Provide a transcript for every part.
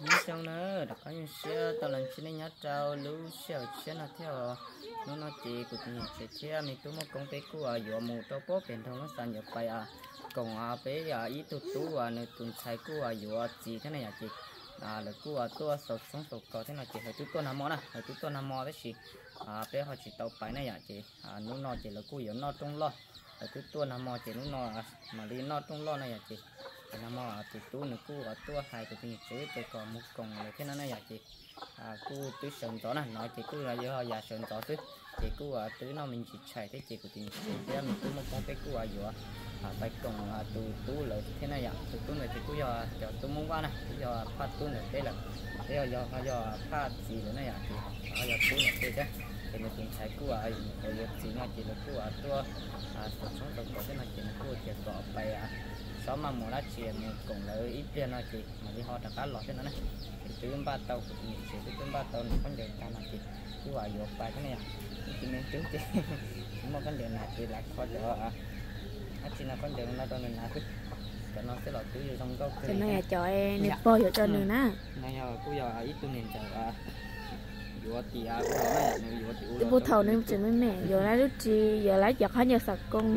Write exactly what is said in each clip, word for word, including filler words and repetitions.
nhưng xong nữa đã có những xe tao lần trên nhớ trâu lú xe xe nó theo nó nó chỉ của tình sẽ theo mình tôi một công ty của ở giữa một trâu bó biển thông nó sản nhập phải à còn à bé à ít tụt tú à nơi tuần sai của ở giữa gì thế này à chị à là của tôi sầu sống sầu có thế này chị phải tôi tôi nằm mò nè phải tôi tôi nằm mò đấy chị à bé họ chỉ tàu phải này à chị à nó nó chỉ là của giữa nó trong lo phải tôi tôi nằm mò chị nó nó mà đi nó trong lo này à chị nằm mò tụt tú nữa của ở tôi hai tụt tình chế để còn một còn là thế này à chị à cô tôi sờn gió này nói chị cứ là do già sờn gió chứ chị cứ ở tứ nó mình chỉ chạy thế chị của tình chế mình cứ một con cái cứ ở giữa à phải còn à từ tú lợi thế này ạ từ tú này thì cứ do cho tôi muốn qua này do phát tú này đây là đây là do do phát gì nữa này ạ thì à do tú này đây chứ thì mình tìm chạy cứ ở ở giờ chỉ là chỉ là cứ ở tôi à sống sống được có thế này chỉ là cứ chỉ có bài à sáu mà một lá chè một cùng lợi ít tiền là chị mà đi họ đã cá lọt thế nữa này từ ba tàu của mình sẽ từ ba tàu này con đường ta là chị cứ ở giờ bài thế này ạ thì mình chứng chị một con đường này thì là khó cho à chỉ là con đường nó cho nên là cái nó sẽ là thứ gì trong câu cho nên là cho em nếp bò vô cho nên á này giờ cứ giờ ít tôi nên chờ à vừa thì à vừa này vừa thì tôi bút thầu nên chỉ mấy mẹ giờ lá lúc chi giờ lá giật hết giờ sạc con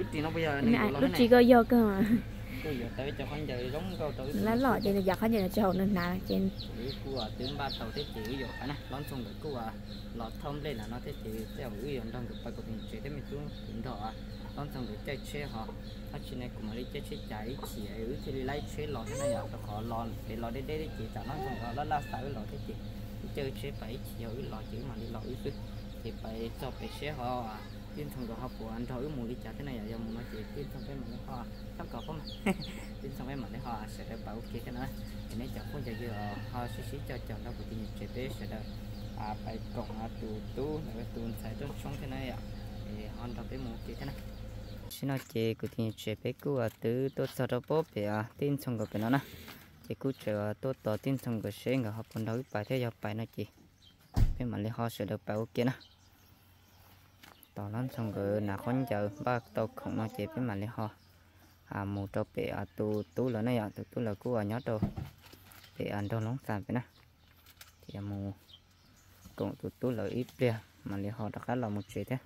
lúc chi có vô cơ mà tới cho con giờ giống câu tới lá lọ trên giật hết giờ trầu nên là trên của tiếng ba tàu thế chỉ ví dụ cái này lón xong rồi của lọt thông đây là nó thế chỉ theo ví dụ trong cái bài của mình chế thế mình xuống đỉnh đỏ lón xong rồi chơi chơi họ nó chỉ này cũng là đi chơi chơi cháy chỉ ở thì lấy chơi lọt thế này là họ lọt để lọt đây đây chỉ trả nó xong rồi nó la xả với lọt thế chỉ chơi chơi phải chỉ ở lọt chữ mà đi lọt ít thì phải cho phải xe họ tin xong rồi học của anh thôi muốn đi trả thế này là do muốn nói chuyện tin xong cái mà họ sắp cọp không tin xong cái mà để họ sẽ được bảo kia cái nữa thì nếu chẳng có giờ giờ họ sẽ xí cho chọn đâu của tin chế tế sẽ được à phải cộng à tù tú để tù sai trong sống thế này ạ thì họ đọc cái một kia thế này xin nói chế của tin chế tế của từ tôi sau đó bố bị tin xong rồi nó nè chế cứ chờ tôi tỏ tin xong rồi sẽ người học còn đâu bài thế giờ bài nói chị cái mà để họ sẽ được bảo kia nè tao lớn xong rồi nãy con chờ ba tao không nói chuyện với mà lấy họ à một trâu bể à tu tu lớn này à tu tu là cú à nhớ đâu để ăn đâu nóng sàn vậy nè thì một cộng tu tu là ít bia mà lấy họ đã khá là một chuyện thế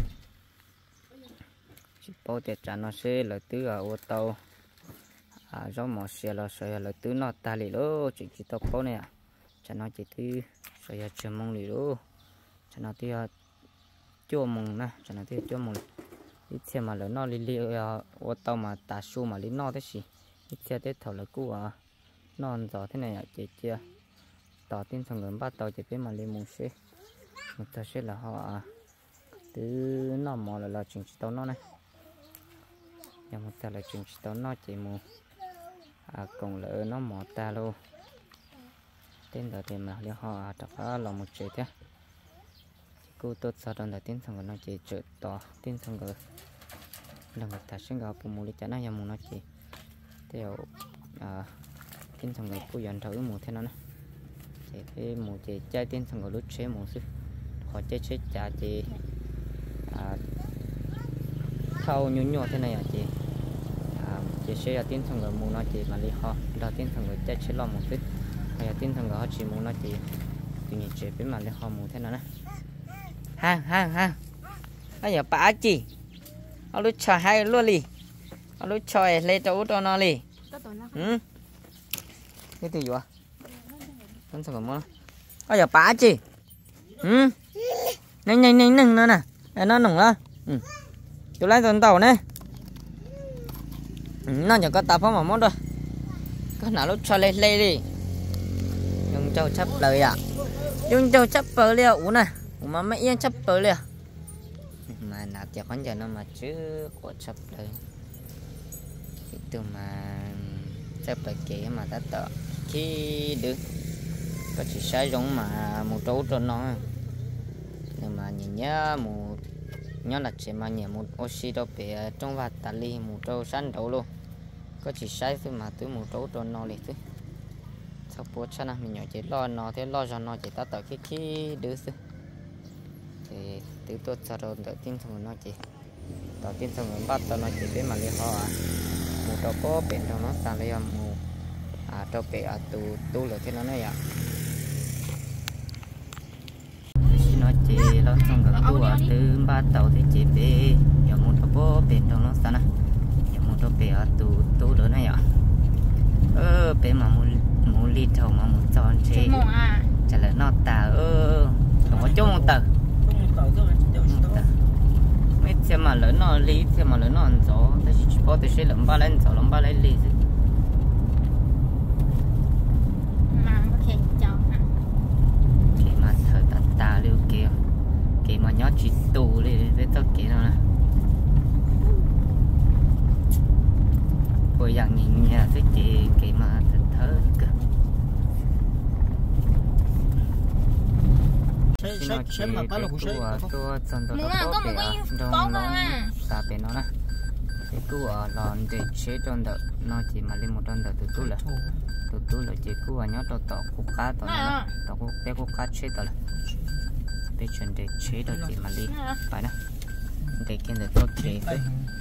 chỉ bao tiền trả nó sẽ là tứ ở ô tô à do một xe là xe là tứ nó ta lì lô chỉ chỉ tao bao này à trả nó chỉ tứ xe chờ mong lì lô trả nó thì chua mùng nè cho nó thì chua mùng ít xe mà lớn nó li li ô tô mà tà su mà lính no thế gì ít xe tết thầu là cũ à non gió thế này à chị chưa tỏ tin xong lớn ba tàu chỉ biết mà lên mùng xe một tàu xe là họ từ nó mò là là chừng tàu nó này và một tàu là chừng tàu nó chỉ mù à còn lỡ nó mò ta luôn tên là thì mà liên họ đã là một chuyện thế cô tốt sau đó là tin xong rồi nó chỉ chợ to tin xong rồi là người ta sinh gặp phụ lý chả nói nhầm nó chỉ theo à tin xong rồi cô dọn thử mù thế nó nè chỉ cái mù chỉ chơi tin xong rồi lúc chế mù sư họ chơi chơi chả chỉ à thâu nhũ nhũ thế này à chị à chỉ chơi tin xong rồi mù nó chỉ mà đi họ đó tin xong rồi chơi chơi lo một chút hay tin xong rồi họ chỉ mù nó chỉ tự nhiên chơi với mà đi họ mù thế nó nè ha ha ha bây giờ bà chị ở lúc chờ hai luôn đi ở lúc chờ lên chỗ cho nó đi ừ cái gì vậy con sao mà bây giờ bà chị ừ nhanh nhanh nhanh nhanh nữa nè nó nồng đó ừ tôi lấy con tàu này nó chỉ có tàu phong mà món thôi có nào lúc chờ lên lên đi dùng châu chấp lời à dùng châu chấp lời liệu uống này mà mấy yên chấp tới liền mà nạp cho con giờ nó mà chứ của chấp đây từ mà chấp tới kia mà ta tợ khi được có chỉ sai giống mà một trâu cho nó nhưng mà nhìn nhá một nhớ là chỉ mà nhẹ một oxy đâu về trong vạt tali ly một trâu săn đấu luôn có chỉ sai thôi mà tới một trâu cho nó liền thôi sau bữa cho nó mình nhỏ chỉ lo nó thế lo cho nó chỉ ta tợ khi khi được thôi thì từ tôi sau đó đợi tin xong nó chỉ đầu tiên xong rồi bắt tao nó chỉ biết mà liên họ à một đầu có biển trong nó sang đây một à cho bé à tu tu là thế nó này à xin nói chị nó trong cái tu à từ ba tàu thì chị bé giờ muốn cho bố bé trong nó sao nè giờ muốn cho bé à tu tu đó này à ơ bé mà muốn muốn đi thầu mà muốn chọn chị chả là nó tà ơ không có chung một tờ mấy xe mà lớn nó lý xe mà lớn nó ăn gió ta chỉ có thể xe lắm ba lên gió lắm ba lên lý mà thở ta ta liu kia kia mà nhót chỉ tù đi để tao kia nó nè bây giờ nhìn nhà cái chị kia mà thở thở kìa xin nói chị cái cua cua chân tôi đã có bể đông lông ta bể nó nè cái cua lòn để chế trong đợt nó chỉ mà lên một trong đợt từ tu là từ tu là chỉ cua nhót tao tao cua cá tao nó tao cua bé cua cá chế tao là bé chuyện để chế tao chỉ mà đi phải nè để kia để tao chế đấy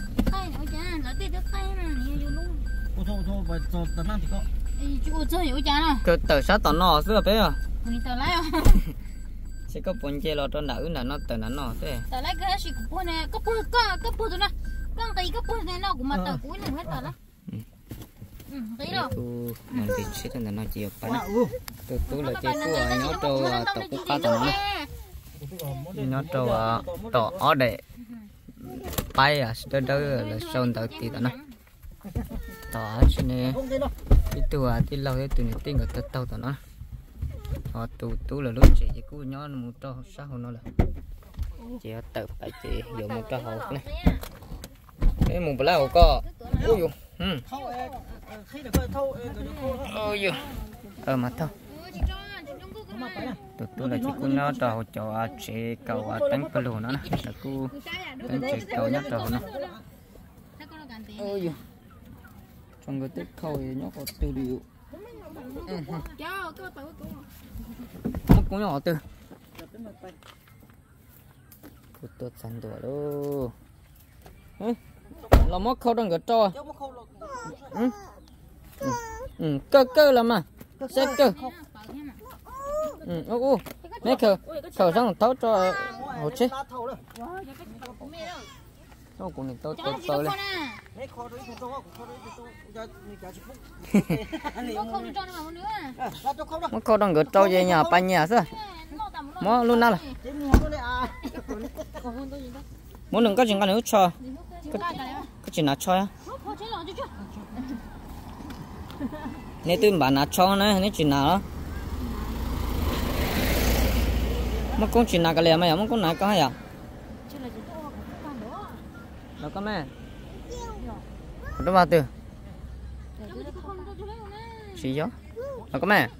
từ từ sao tao nọ xưa bé à sẽ có bốn chế lo trong đảo là nó từ nó nọ thế tao lấy cái gì cũng bốn này có bốn có có bốn rồi nè con cái có bốn này nó cũng mà tao cuối này hết tao đấy thấy đâu mình bị chết là nó chịu phải từ từ là chơi cua nhớ trâu tao cua cá tao nó nhớ trâu tao ở đây bay à đó đó là sơn tao tí tao nó tao ở trên này cái tua tí lâu cái tụi này tiếng người tao tao tao nó họ tụ tụ là lúc chị chỉ cua nhớ một trâu sao nó là chị tự phải chị dùng một trâu hột này cái mùng blá hột co ui dồi ừ ôi dồi ờ mà thôi tụi tôi là chỉ cua nhớ trâu cho chị cầu đánh cái lùn nó nè là cua đánh chị cầu nhớ trâu nó ôi dồi trong cái tích khâu nhớ có tiêu điệu nó cũng nhỏ từ cút tốt sẵn đùa đâu là móc khâu đang gỡ cho ừ ừ cơ cơ là mà xe cơ ừ ô ô mấy khâu khâu xong tháo cho hồ chế nó cũng này tốt tốt tốt lên nó khâu đang gỡ cho về nhà pan nhà sao mó luôn nào muốn đừng có chuyện cái nữa cho cái chuyện nào cho á nếu tôi bảo nào cho nữa nếu chuyện nào đó mà con chuyện nào cái này mà mà con nào có hay à đâu có mẹ đâu vào từ gì đó đâu có mẹ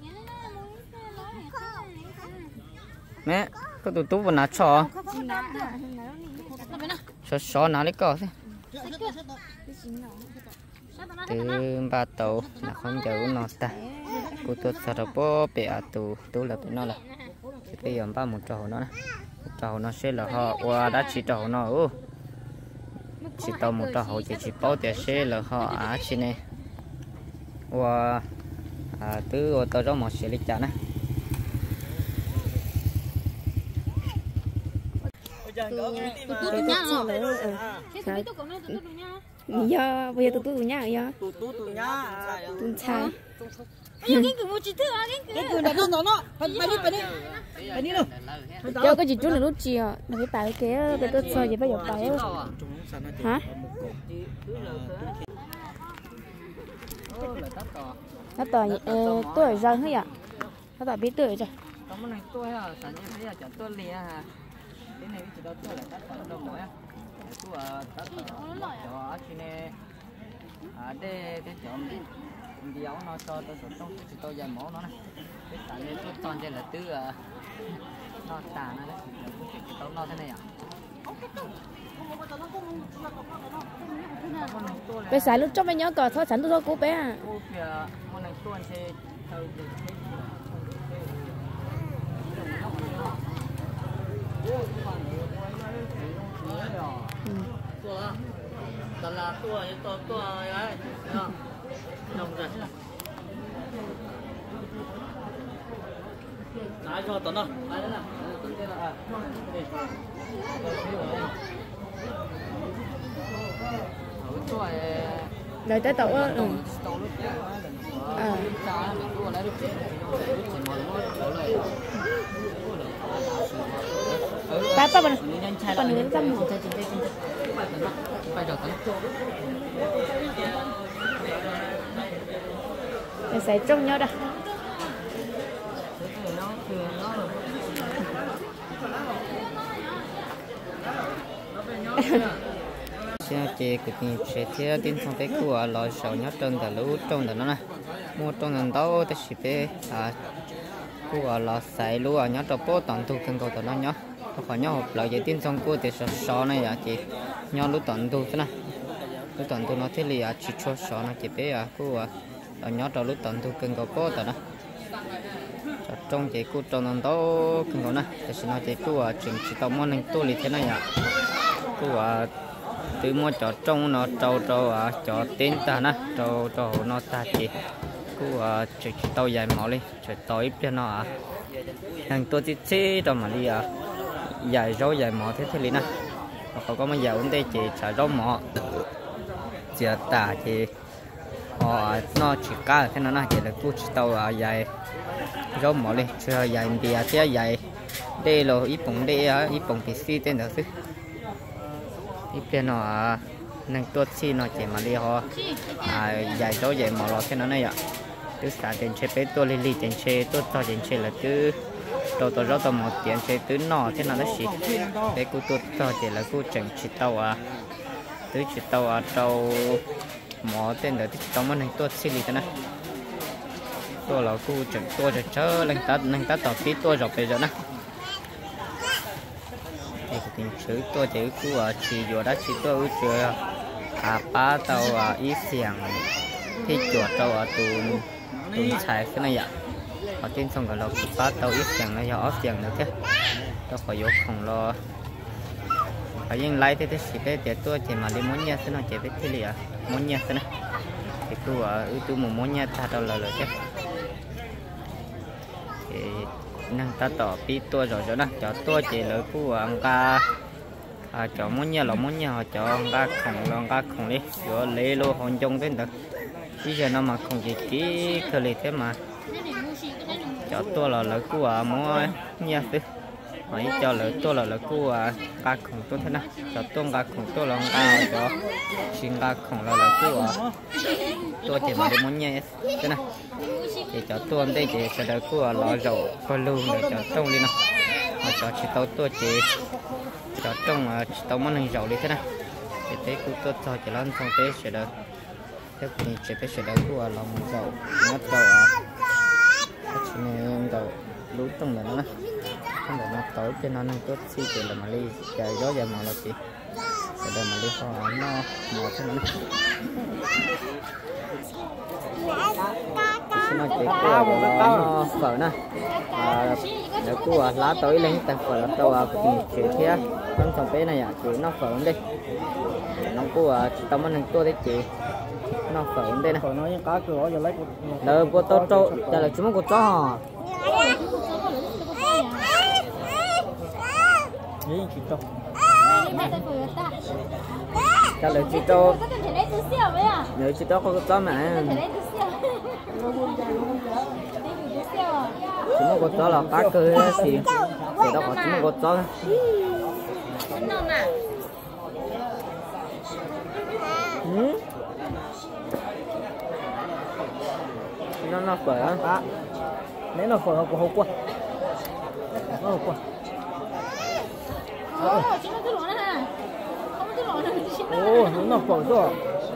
mẹ có tụi tú vào nào cho cho cho nào lấy cỏ thế từ ba tàu là không giấu nó ta cô tôi sợ đâu bố bị à tụ tú là bị nó là bây giờ ba một trò nó trò nó sẽ là họ qua đã chỉ trò nó ô chỉ tàu một trò họ chỉ chỉ bao tiền sẽ là họ á chỉ này qua à từ ô tô đó một xe lịch trả này giờ bây giờ tụi tôi nhá giờ tụi tôi tụi nhá tụi sai cái cái một chỉ thứ à cái cái cái nó nó nó phải đi phải đi phải đi luôn giờ cái gì chú là lúc chiều nó phải bài cái cái tôi soi gì bây giờ bài hả nó tỏi tôi ở răng hết à nó tỏi biết tôi rồi cái này tôi à sản như thế là chọn tôi lìa à cái này chỉ đó tôi là cắt tỏi đâu mỗi á tôi à cắt tỏi cho chị này à để để chọn đi áo nó cho tôi trong chỉ tôi dàn mỏ nó này cái sản như tôi toàn chỉ là từ nó tàn nó đấy chỉ tôi nó thế này à bây giờ lúc trong bên nhớ cờ thôi sẵn tôi thôi cô bé à là tua tua tua ấy nồng rồi cho tuần đó đời tới tàu á. Ừ. À. Ba ba bên bên người ta mù. Để xài trong nhau đó. xe chế của tiền xe thế tin xong tới của lò sầu nhát trơn từ lũ trông từ nó này mua trông lần đó tới xịt bé à của lò xài lũ à nhát trâu bó tận thu cần cầu từ nó nhá nó khỏi nhau lại vậy tin xong của thì sò sò này à chị nhau lũ tận thu thế này lũ tận thu nó thế li à chỉ cho sò nó chị bé à của à nhát trâu lũ tận thu cần cầu bó từ nó trong chị của trông lần đó cần cầu này thì xin nói chị của chuyện chỉ tao muốn nên tôi li thế này à của từ mua cho trong nó trâu trâu à cho tên ta nè trâu trâu nó ta chỉ cứ à chỉ tàu dài máu đi chỉ tàu ít cho nó à hàng tôi chỉ chế cho mà đi à dài rau dài máu thế thế này nè họ có mà dài vấn đề chỉ xài rau máu chỉ tả thì họ nó chỉ cá thế nào nè chỉ là cứ chỉ tàu à dài rau máu đi chưa dài bìa thế dài đây là ít bông đây à ít bông thì xí tên đó chứ ít bên nó năng tuột xí nó chỉ mà đi họ à dài số dài màu lọt cái nó này ạ từ sáng đến chơi bé tôi li đến chơi tôi cho đến chơi là từ đầu tôi rất một tiền chơi từ nọ thế nào đó xí để cô tôi cho chỉ là cô chẳng chỉ tàu à từ chỉ tàu à tàu mỏ tên đó thì tàu mà năng tuột xí li thế này tôi là cô chẳng tôi cho chớ năng tát năng tát tàu phí tôi rồi bây giờ nè thì tình chữ tôi chỉ của chỉ vừa đã chỉ tôi chưa à ba tàu à ít xiang thì chuột tàu à tụi tụi xài cái này ạ ở trên sông cả lộc ba tàu ít xiang này họ xiang nữa chứ tôi phải vô không lo ở những lại thế thì chỉ để để tôi chỉ mà đi muốn nhà thế nào chỉ biết thế gì à muốn nhà thế này thì cứ ở tôi muốn muốn nhà ta đâu là rồi chứ thì năng ta tỏ pi tua rồi cho nó cho tua chỉ lợi của ông ca à cho muốn nhà là muốn nhà họ cho ông ca khổng là ông ca khổng đi rồi lấy lô hồn trong thế được bây giờ nó mà không chỉ kỹ cơ lý thế mà cho tua là lợi của mua nhà thế hỏi cho lợi tua là lợi của ca khổng tôi thế nào cho tua ca khổng tôi là ông ca cho xin ca khổng là lợi của tôi chỉ mà đi muốn nhà thế nào thì cho tôi đây thì sẽ được của lò dầu có luôn để cho trong đi nào mà cho chỉ tao tôi chỉ cho trong chỉ tao món hàng dầu đi thế này thì thế cứ tôi cho chỉ làm xong thế sẽ được thế thì chỉ thế sẽ được của lòng dầu nó dầu à chỉ nên dầu lú trong này nữa không để nó tối cho nó năng tốt xí thì là mà đi trời gió giờ mà là chị để đây mà đi hoa nó màu thế này nó chỉ có nó phở nè à nếu của lá tối lên tập phở tàu à chỉ thế trong trong cái này à chỉ nó phở đi nó của tao muốn ăn tôi đấy chị nó phở đây nè Nói những cá cửa giờ lấy đâu của tôi tôi đây là chúng của chó gì chị cho trả lời chị cho nếu chị cho có chó mà chúng nó có chó là cá cơ thì thì đâu có chúng nó có chó ừ? nó nó phở á nếu nó phở của hộp qua nó hộp qua ồ nó phở rồi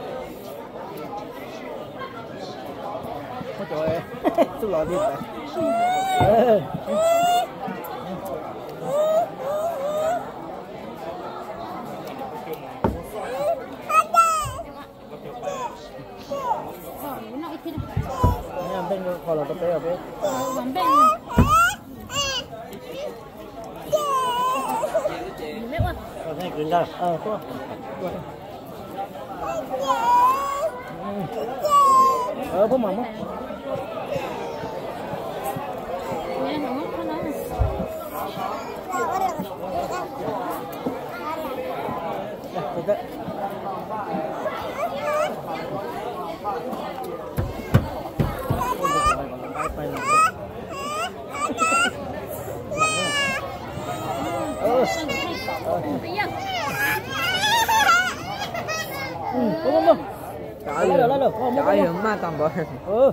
ôi trời tôi lọt đi phải bên kho là cái ở bên bắn bên biết không ở đây cứ ra ờ qua ờ bố mama này nó mất nó ừ ừ không không Trời lấy ơi, được lấy được trời ơi, má tầm bờ. ừ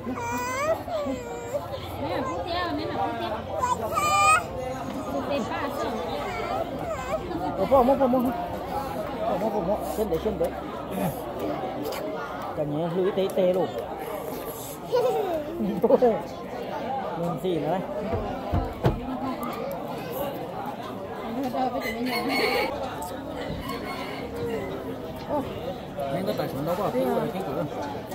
Nè, phút theo, nè là phút theo. Phút theo ba sợ. ừ phô mô phô mô phô mô phô mô xin để xin để chẳng nhẽ lưỡi tê tê luôn nhìn gì nữa nên có tài sản đó có cái cái cái kiểu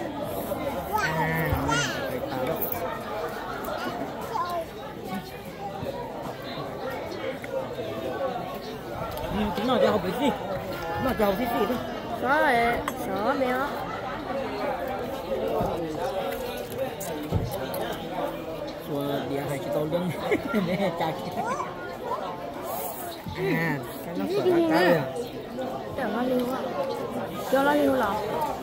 tính nào cho học cái gì nó cho học cái gì thôi Có rồi, sợ mẹ nó. rồi địa hai chỉ tao lưng để chặt à cái nó sợ cái rồi Tưởng nó lưu á. Cho nó lưu lọ.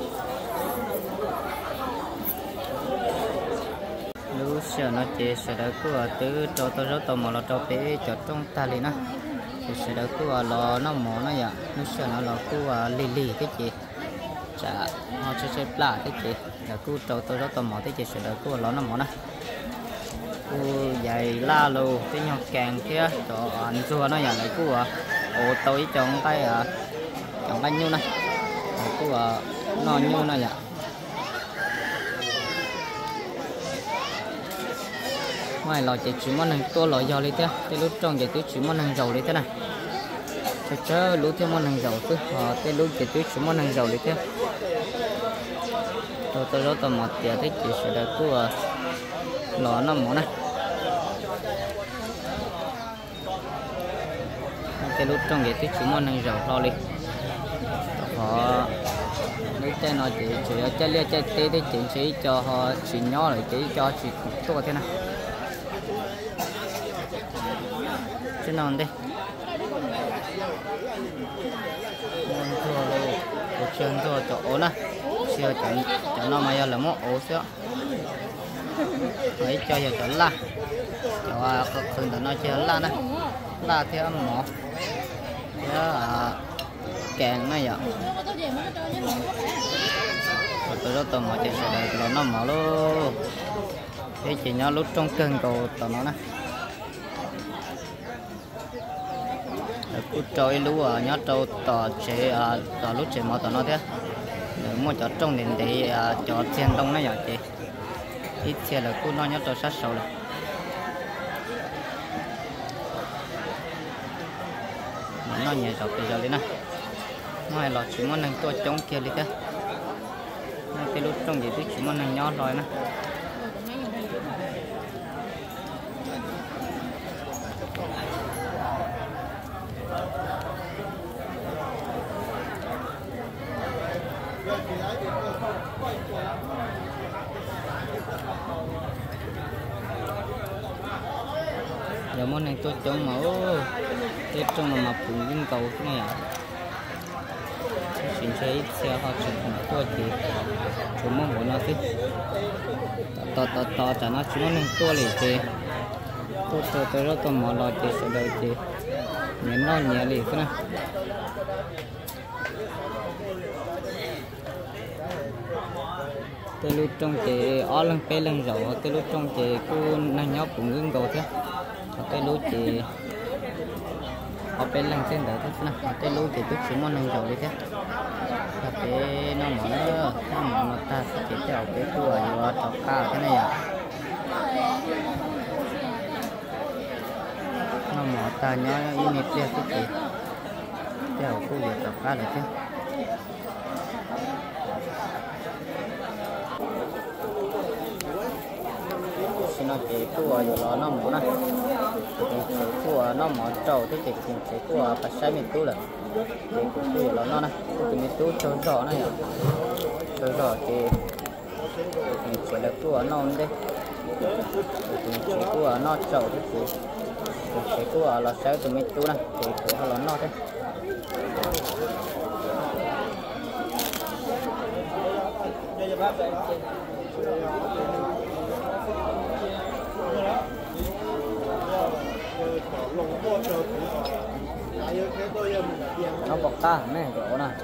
Lúc xưa nó chỉ sẽ đã cứ từ cho tôi rất tò mò là cho bé cho trong ta liền á thì sẽ đã cứ là nó mỏ nó vậy lúc xưa nó là cứ lì lì cái gì chả họ sẽ sẽ là cái gì là cứ cho tôi rất tò mò cái gì sẽ đã cứ là nó mỏ nó cứ dày la lù cái nhau càng kia cho anh xưa nó vậy lại cứ ô tôi chọn cái chọn cái như này cứ nó như này vậy ngoài lò chỉ chỉ món hàng to lò dầu đi thế, cái lúc trong chỉ chỉ món hàng dầu đi thế này, cho chớ lúc thêm món hàng dầu chứ, họ cái lúc chỉ chỉ món hàng dầu đi thế, tôi tôi đó tầm một tiền thế chỉ sẽ được cứ lò nó món này, cái lúc trong chỉ chỉ món hàng dầu lo đi, họ lúc trên nó chỉ chỉ cho lia cho tê thì chỉ chỉ cho họ chỉ nhỏ rồi chỉ cho chỉ to thế này. Chứ nào đây món thua luôn một chân thua cho ố nè xưa chọn chọn nó mà là món ố xưa ấy cho giờ chọn la cho thường là nó chơi la nè la theo mỏ theo càng nó vậy tôi đó tôi mà chỉ sẽ để nó mỏ luôn cái chỉ nhớ lúc trong cơn cầu tao nó nè cứ trôi lúa à nhớ trâu tỏ chế à tỏ lúc chế mà tỏ nó thế để mua cho trong đến để cho tiền đông nó nhỏ chế ít xe là cứ nó nhớ trâu sát sầu này nó nhẹ dọc thì giờ đi nè ngoài lọt chỉ muốn năng tôi chống kia đi thế cái lúc trong gì tôi chỉ muốn năng nhỏ rồi nè giờ món này tôi trông mẫu tôi trông mà phụ nhân cầu cái này à xin chơi xe họ chỉ tôi thì chúng mong muốn nó thích to to to cho nó chúng nó tôi liền thì tôi tôi tôi rất tò mò lo thì sẽ đợi thì nhấn nó nhẹ liền thế này tới lúc trong chị ó lần pe lần rậu tới lúc trong chị cứ năng nhóc cũng ngưng cầu thế tới lúc chị ở bên lần trên đó thế này tới lúc chị tức chỉ món năng rậu đi thế cái nó mở nó nó mở nó ta sẽ chỉ cho cái cua vừa chọc cao thế này à nó mở ta nhớ ý nét kia cái chị theo cua vừa chọc cao được chứ nó chỉ cua vừa nó nó mở này chỉ cua nó mở trâu thế chỉ chỉ cua phải sai miền tú là chỉ cua vừa nó này cái miền tú trâu giò này à trâu giò thì chỉ là cua non đấy chỉ cua nó trâu thế chỉ chỉ cua là sai từ miền tú này chỉ cua là nó thế nó bọc ta này chỗ này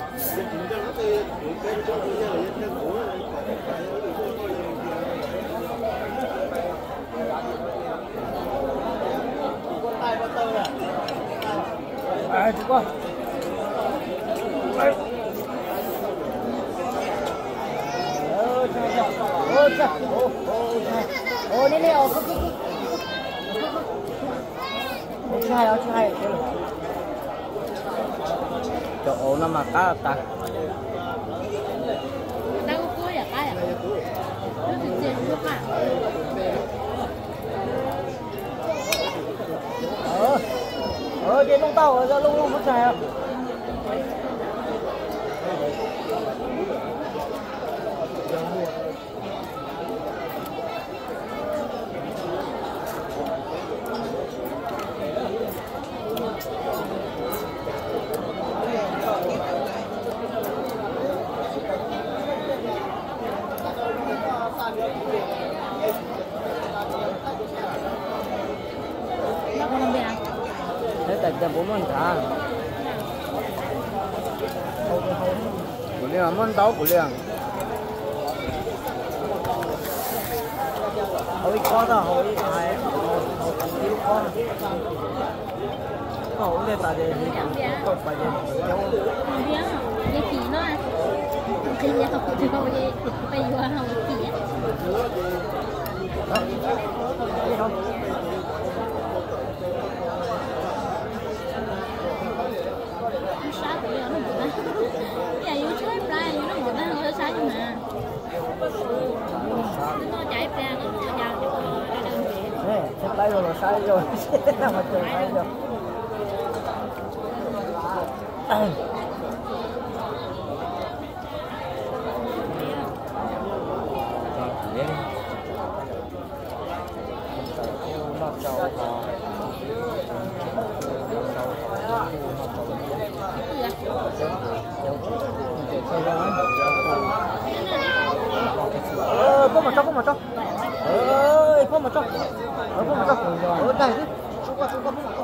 à chú con ô cha ô ô ô đi đi ô ô cha ô cha chỗ nó mà cá ta đang có cua à cá à nó thì tiền nước à ờ ờ trên lông tàu ra lông lông mất xài àจะบุ้มมันจ้าบุเรียงมันเต้าบุเรียงเอาอีกข้อต่อเอาอีกไอ้เอาตั้งที่ลูกข้อเอาเดี๋ยวตาเดี๋ยวกดไปเดี๋ยวเดี๋ยวเลี้ยงยายขี่เนาะจริงๆเขาจะเขาจะไปอยู่ว่าเขาขี่อ่ะนี่เขา nhà yêu chơi play yêu nó một nó hơi sáng nhưng mà nó chạy play nó nó giàu cho nó đơn vị nè chơi play rồi sai rồi nào mà chơi sai rồi nó trâu ờ phô mà cho phô mà cho ơi phô mà cho ờ phô mà cho ở đây đi xung quanh xung quanh